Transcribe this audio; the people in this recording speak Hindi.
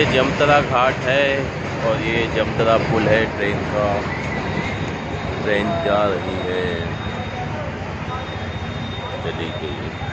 जमतरा घाट है और ये जमतरा पुल है ट्रेन का। ट्रेन जा रही है, चली गई।